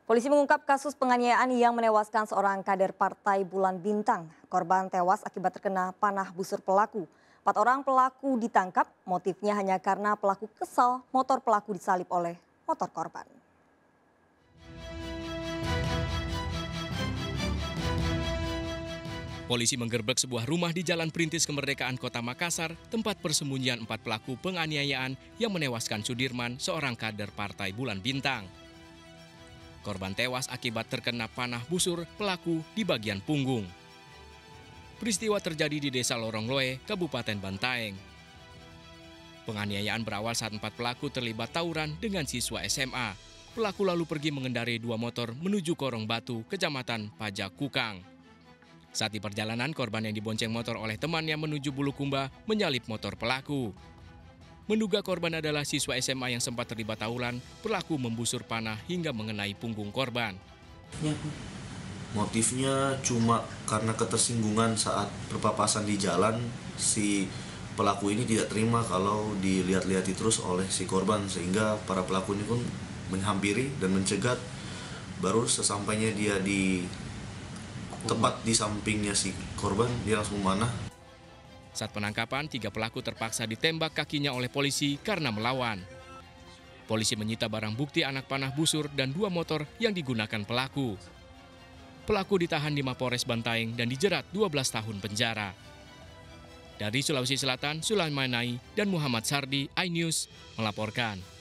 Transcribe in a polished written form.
Polisi mengungkap kasus penganiayaan yang menewaskan seorang kader Partai Bulan Bintang. Korban tewas akibat terkena panah busur pelaku. 4 orang pelaku ditangkap, motifnya hanya karena pelaku kesal motor pelaku disalip oleh motor korban. Polisi menggerbek sebuah rumah di Jalan Perintis Kemerdekaan Kota Makassar, tempat persembunyian 4 pelaku penganiayaan yang menewaskan Sudirman, seorang kader Partai Bulan Bintang. Korban tewas akibat terkena panah busur pelaku di bagian punggung. Peristiwa terjadi di Desa Lorongloe, Kabupaten Bantaeng. Penganiayaan berawal saat 4 pelaku terlibat tawuran dengan siswa SMA. Pelaku lalu pergi mengendarai 2 motor menuju Korong Batu, Kecamatan Pajak Kukang. Saat di perjalanan, korban yang dibonceng motor oleh temannya menuju Bulukumba menyalip motor pelaku. Menduga korban adalah siswa SMA yang sempat terlibat tawuran, pelaku membusur panah hingga mengenai punggung korban. Motifnya cuma karena ketersinggungan saat berpapasan di jalan, si pelaku ini tidak terima kalau dilihat-lihati terus oleh si korban, sehingga para pelaku ini pun menghampiri dan mencegat. Baru sesampainya dia tepat di sampingnya si korban, dia langsung memanah. Saat penangkapan, 3 pelaku terpaksa ditembak kakinya oleh polisi karena melawan. Polisi menyita barang bukti anak panah busur dan 2 motor yang digunakan pelaku. Pelaku ditahan di Mapores Bantaeng dan dijerat 12 tahun penjara. Dari Sulawesi Selatan, Sulaiman Nai dan Muhammad Sardi, iNews melaporkan.